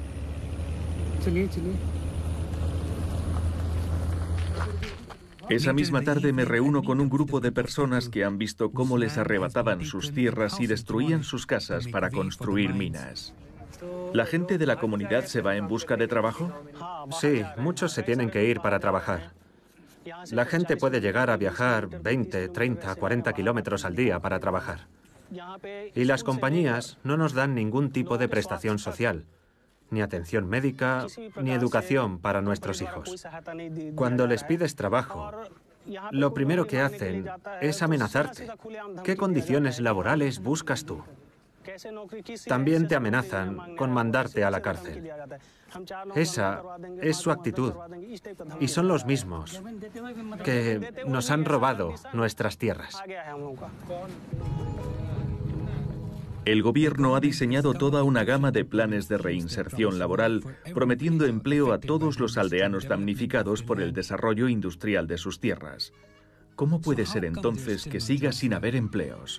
Esa misma tarde me reúno con un grupo de personas que han visto cómo les arrebataban sus tierras y destruían sus casas para construir minas. ¿La gente de la comunidad se va en busca de trabajo? Sí, muchos se tienen que ir para trabajar. La gente puede llegar a viajar 20, 30, 40 kilómetros al día para trabajar. Y las compañías no nos dan ningún tipo de prestación social, ni atención médica, ni educación para nuestros hijos. Cuando les pides trabajo, lo primero que hacen es amenazarte. ¿Qué condiciones laborales buscas tú? También te amenazan con mandarte a la cárcel. Esa es su actitud. Y son los mismos que nos han robado nuestras tierras. El gobierno ha diseñado toda una gama de planes de reinserción laboral, prometiendo empleo a todos los aldeanos damnificados por el desarrollo industrial de sus tierras. ¿Cómo puede ser entonces que siga sin haber empleos?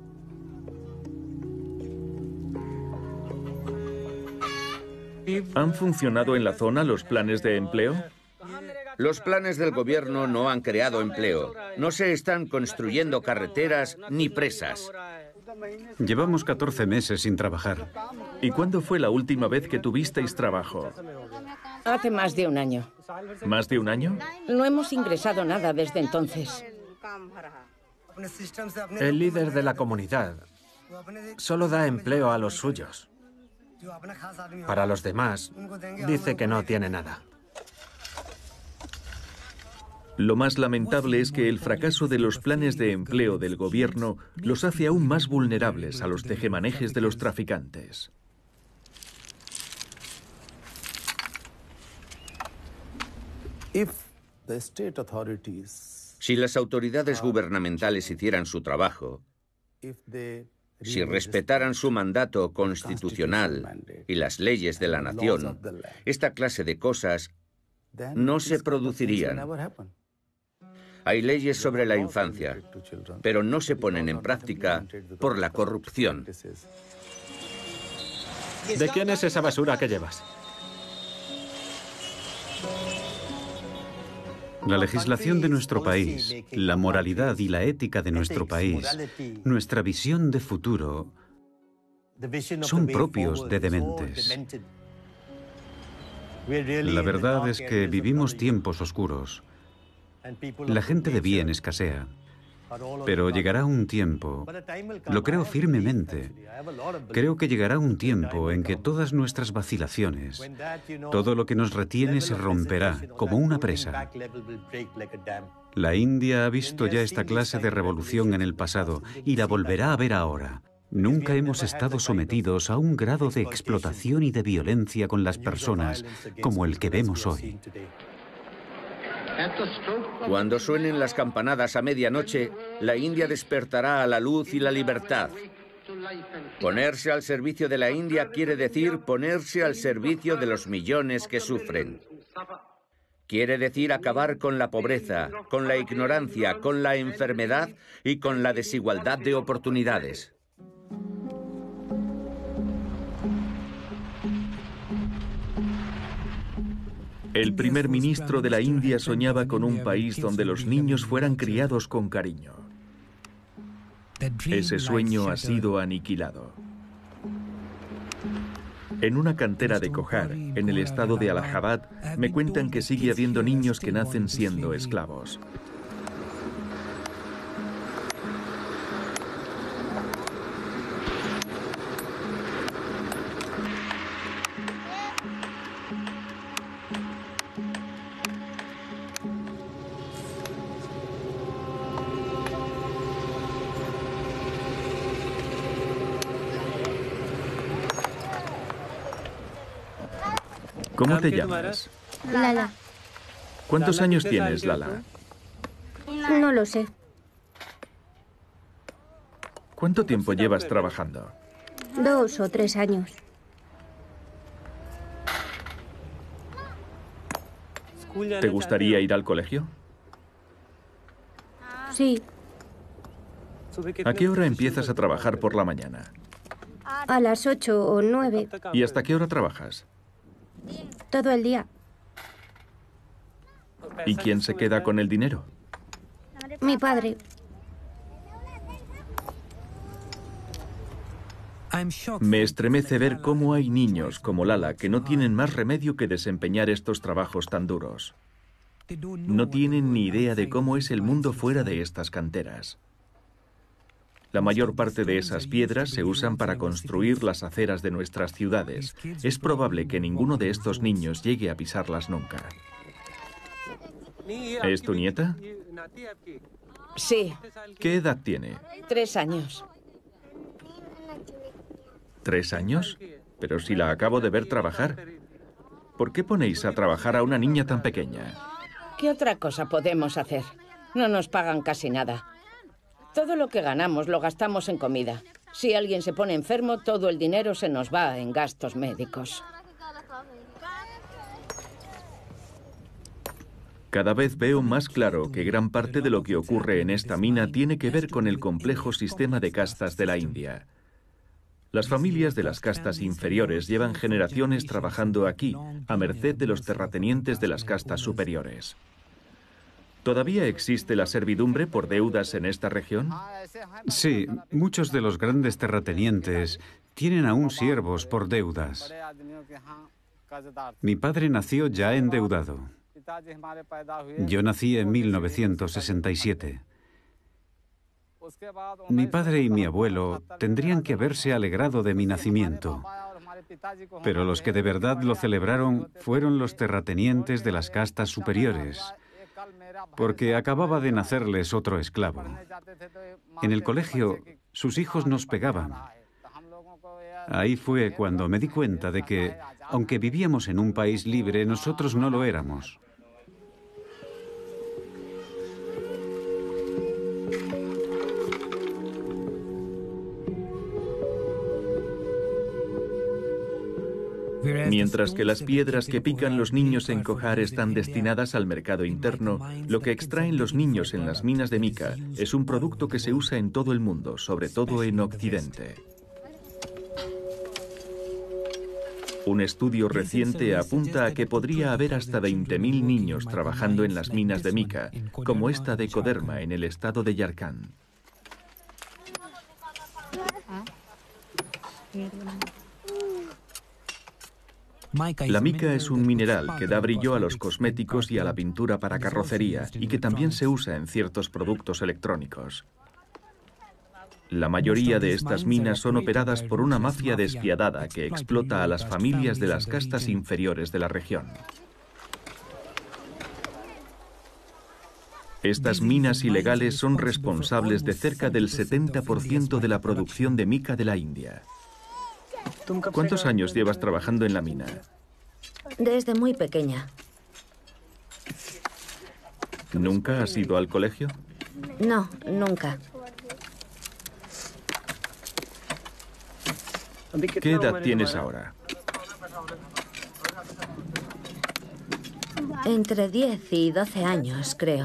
¿Han funcionado en la zona los planes de empleo? Los planes del gobierno no han creado empleo. No se están construyendo carreteras ni presas. Llevamos 14 meses sin trabajar. ¿Y cuándo fue la última vez que tuvisteis trabajo? Hace más de un año. ¿Más de un año? No hemos ingresado nada desde entonces. El líder de la comunidad solo da empleo a los suyos. Para los demás, dice que no tiene nada. Lo más lamentable es que el fracaso de los planes de empleo del gobierno los hace aún más vulnerables a los tejemanejes de los traficantes. Si las autoridades gubernamentales hicieran su trabajo, si respetaran su mandato constitucional y las leyes de la nación, esta clase de cosas no se producirían. Hay leyes sobre la infancia, pero no se ponen en práctica por la corrupción. ¿De quién es esa basura que llevas? La legislación de nuestro país, la moralidad y la ética de nuestro país, nuestra visión de futuro, son propios de dementes. La verdad es que vivimos tiempos oscuros. La gente de bien escasea. Pero llegará un tiempo, lo creo firmemente, creo que llegará un tiempo en que todas nuestras vacilaciones, todo lo que nos retiene se romperá como una presa. La India ha visto ya esta clase de revolución en el pasado y la volverá a ver ahora. Nunca hemos estado sometidos a un grado de explotación y de violencia con las personas como el que vemos hoy. Cuando suenen las campanadas a medianoche, la India despertará a la luz y la libertad. Ponerse al servicio de la India quiere decir ponerse al servicio de los millones que sufren. Quiere decir acabar con la pobreza, con la ignorancia, con la enfermedad y con la desigualdad de oportunidades. El primer ministro de la India soñaba con un país donde los niños fueran criados con cariño. Ese sueño ha sido aniquilado. En una cantera de Kohar, en el estado de Allahabad, me cuentan que sigue habiendo niños que nacen siendo esclavos. ¿Cómo te llamas? Lala. ¿Cuántos años tienes, Lala? No lo sé. ¿Cuánto tiempo llevas trabajando? 2 o 3 años. ¿Te gustaría ir al colegio? Sí, ¿A qué hora empiezas a trabajar por la mañana? a las 8 o 9, ¿Y hasta qué hora trabajas? todo el día. ¿Y quién se queda con el dinero? Mi padre. Me estremece ver cómo hay niños como Lala que no tienen más remedio que desempeñar estos trabajos tan duros. No tienen ni idea de cómo es el mundo fuera de estas canteras. La mayor parte de esas piedras se usan para construir las aceras de nuestras ciudades. Es probable que ninguno de estos niños llegue a pisarlas nunca. ¿Es tu nieta? Sí, ¿Qué edad tiene? 3 años. ¿3 años? Pero si la acabo de ver trabajar. ¿Por qué ponéis a trabajar a una niña tan pequeña? ¿Qué otra cosa podemos hacer? No nos pagan casi nada. Todo lo que ganamos lo gastamos en comida. Si alguien se pone enfermo, todo el dinero se nos va en gastos médicos. Cada vez veo más claro que gran parte de lo que ocurre en esta mina tiene que ver con el complejo sistema de castas de la India. Las familias de las castas inferiores llevan generaciones trabajando aquí, a merced de los terratenientes de las castas superiores. ¿Todavía existe la servidumbre por deudas en esta región? Sí, muchos de los grandes terratenientes tienen aún siervos por deudas. Mi padre nació ya endeudado. Yo nací en 1967. Mi padre y mi abuelo tendrían que haberse alegrado de mi nacimiento, pero los que de verdad lo celebraron fueron los terratenientes de las castas superiores, porque acababa de nacerles otro esclavo. En el colegio, sus hijos nos pegaban. Ahí fue cuando me di cuenta de que, aunque vivíamos en un país libre, nosotros no lo éramos. Mientras que las piedras que pican los niños en Kohar están destinadas al mercado interno, lo que extraen los niños en las minas de mica es un producto que se usa en todo el mundo, sobre todo en Occidente. Un estudio reciente apunta a que podría haber hasta 20.000 niños trabajando en las minas de mica, como esta de Koderma en el estado de Yarkand. La mica es un mineral que da brillo a los cosméticos y a la pintura para carrocería y que también se usa en ciertos productos electrónicos. La mayoría de estas minas son operadas por una mafia despiadada que explota a las familias de las castas inferiores de la región. Estas minas ilegales son responsables de cerca del 70% de la producción de mica de la India. ¿Cuántos años llevas trabajando en la mina? Desde muy pequeña. ¿Nunca has ido al colegio? No, nunca. ¿Qué edad tienes ahora? Entre 10 y 12 años, creo.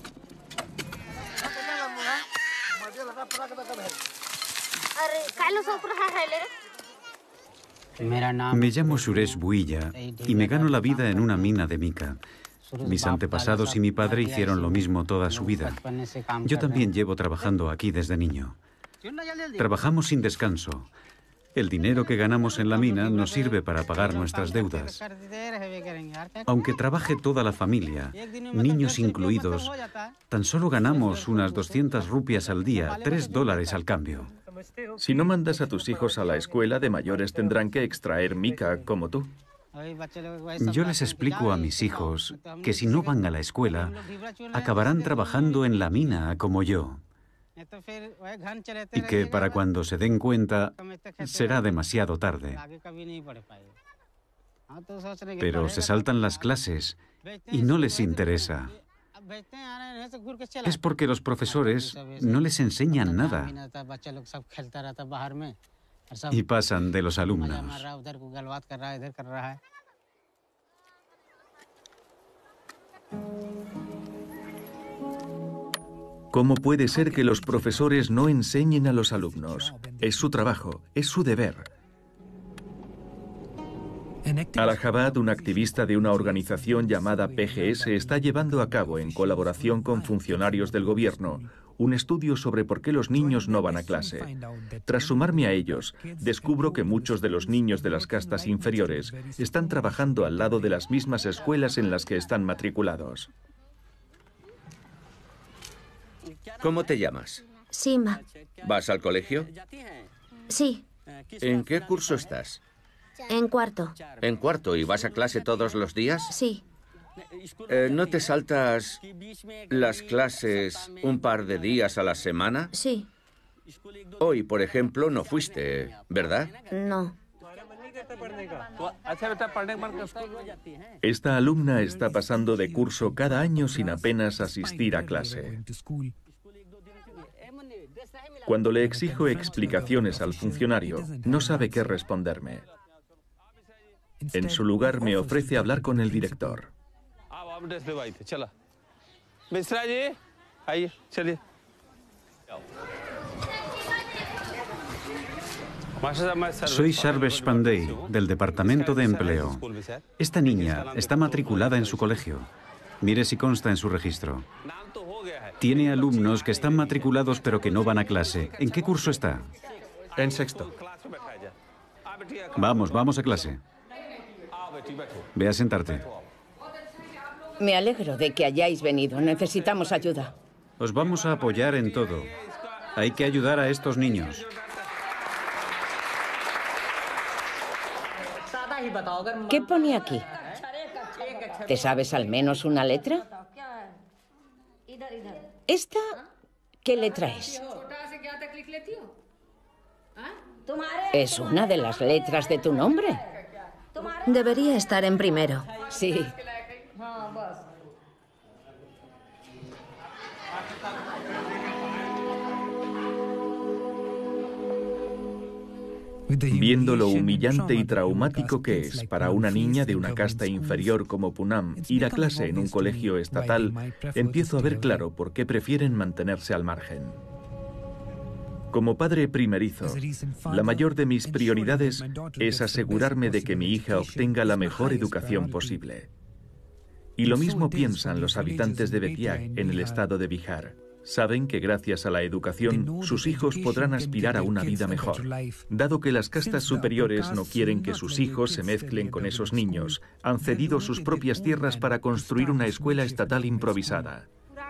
Me llamo Suresh Builla y me gano la vida en una mina de mica. Mis antepasados y mi padre hicieron lo mismo toda su vida. Yo también llevo trabajando aquí desde niño. Trabajamos sin descanso. El dinero que ganamos en la mina nos sirve para pagar nuestras deudas. Aunque trabaje toda la familia, niños incluidos, tan solo ganamos unas 200 rupias al día, $3 al cambio. Si no mandas a tus hijos a la escuela, de mayores tendrán que extraer mica como tú. Yo les explico a mis hijos que si no van a la escuela, acabarán trabajando en la mina como yo. Y que para cuando se den cuenta, será demasiado tarde. Pero se saltan las clases y no les interesa. Es porque los profesores no les enseñan nada y pasan de los alumnos. ¿Cómo puede ser que los profesores no enseñen a los alumnos? Es su trabajo, es su deber. Allahabad, un activista de una organización llamada PGS, está llevando a cabo, en colaboración con funcionarios del gobierno, un estudio sobre por qué los niños no van a clase. Tras sumarme a ellos, descubro que muchos de los niños de las castas inferiores están trabajando al lado de las mismas escuelas en las que están matriculados. ¿Cómo te llamas? Sima. ¿Vas al colegio? Sí, ¿En qué curso estás? en cuarto. ¿En cuarto y vas a clase todos los días? Sí. ¿No te saltas las clases un par de días a la semana? Sí. Hoy, por ejemplo, no fuiste, ¿verdad? No. Esta alumna está pasando de curso cada año sin apenas asistir a clase. Cuando le exijo explicaciones al funcionario, no sabe qué responderme. En su lugar, me ofrece hablar con el director. Soy Sarvesh Pandey, del Departamento de Empleo. Esta niña está matriculada en su colegio. Mire si consta en su registro. Tiene alumnos que están matriculados pero que no van a clase. ¿En qué curso está? En sexto. Vamos a clase. Ve a sentarte. Me alegro de que hayáis venido. Necesitamos ayuda. Os vamos a apoyar en todo. Hay que ayudar a estos niños. ¿Qué pone aquí? ¿Te sabes al menos una letra? ¿Esta qué letra es? ¿Es una de las letras de tu nombre? Debería estar en primero. Sí. Viendo lo humillante y traumático que es para una niña de una casta inferior como Poonam ir a clase en un colegio estatal, empiezo a ver claro por qué prefieren mantenerse al margen. Como padre primerizo, la mayor de mis prioridades es asegurarme de que mi hija obtenga la mejor educación posible. Y lo mismo piensan los habitantes de Betiak, en el estado de Bihar. Saben que gracias a la educación, sus hijos podrán aspirar a una vida mejor. Dado que las castas superiores no quieren que sus hijos se mezclen con esos niños, han cedido sus propias tierras para construir una escuela estatal improvisada.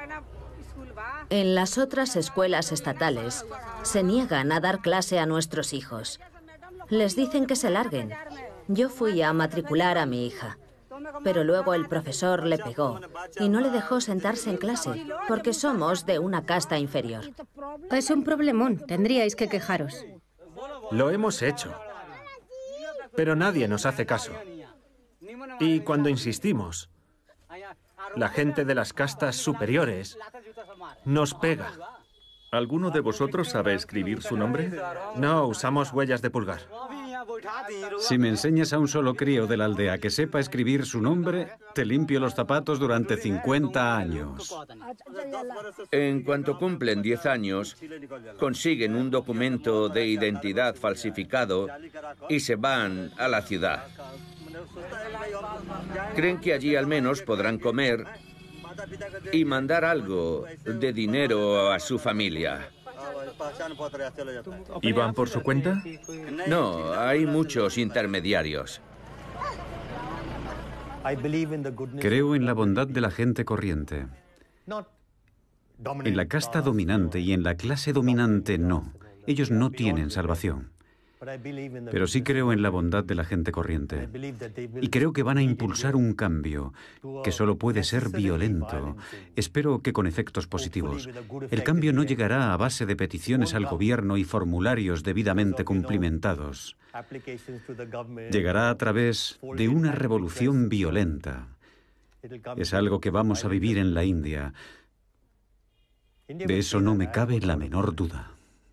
En las otras escuelas estatales se niegan a dar clase a nuestros hijos. Les dicen que se larguen. Yo fui a matricular a mi hija, pero luego el profesor le pegó y no le dejó sentarse en clase porque somos de una casta inferior. Es un problemón. Tendríais que quejaros. Lo hemos hecho, pero nadie nos hace caso. Y cuando insistimos, la gente de las castas superiores nos pega. ¿Alguno de vosotros sabe escribir su nombre? No usamos huellas de pulgar. Si me enseñas a un solo crío de la aldea que sepa escribir su nombre, te limpio los zapatos durante 50 años. En cuanto cumplen 10 años, consiguen un documento de identidad falsificado y se van a la ciudad. Creen que allí al menos podrán comer y mandar algo de dinero a su familia. ¿Y van por su cuenta? No, hay muchos intermediarios. Creo en la bondad de la gente corriente. En la casta dominante y en la clase dominante no. Ellos no tienen salvación. Pero sí creo en la bondad de la gente corriente. Y creo que van a impulsar un cambio que solo puede ser violento. Espero que con efectos positivos. El cambio no llegará a base de peticiones al gobierno y formularios debidamente cumplimentados. Llegará a través de una revolución violenta. Es algo que vamos a vivir en la India. De eso no me cabe la menor duda.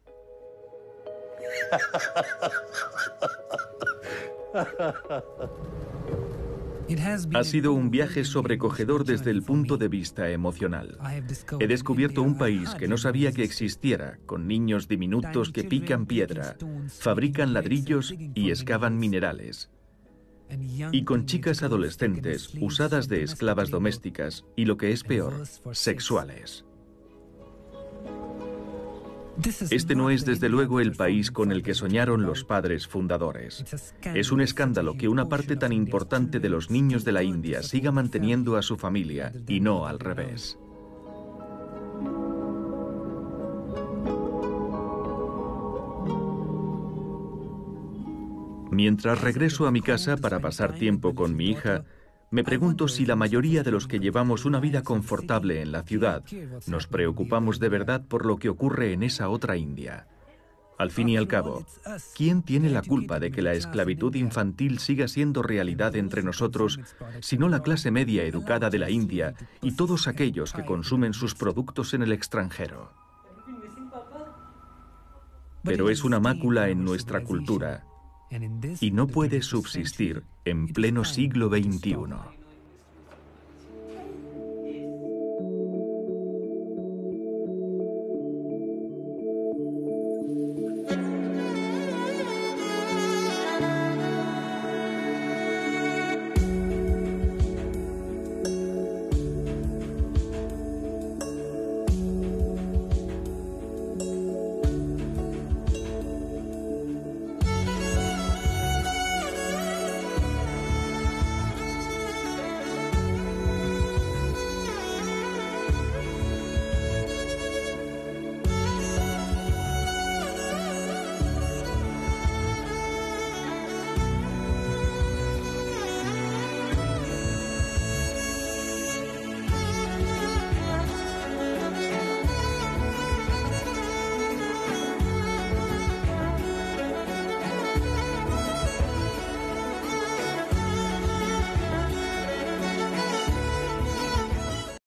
Ha sido un viaje sobrecogedor desde el punto de vista emocional. He descubierto un país que no sabía que existiera, con niños diminutos que pican piedra, fabrican ladrillos y excavan minerales. Y con chicas adolescentes usadas de esclavas domésticas y, lo que es peor, sexuales. Este no es desde luego el país con el que soñaron los padres fundadores. Es un escándalo que una parte tan importante de los niños de la India siga manteniendo a su familia y no al revés. Mientras regreso a mi casa para pasar tiempo con mi hija, me pregunto si la mayoría de los que llevamos una vida confortable en la ciudad nos preocupamos de verdad por lo que ocurre en esa otra India. Al fin y al cabo, ¿quién tiene la culpa de que la esclavitud infantil siga siendo realidad entre nosotros, sino la clase media educada de la India y todos aquellos que consumen sus productos en el extranjero? Pero es una mácula en nuestra cultura y no puede subsistir en pleno siglo XXI.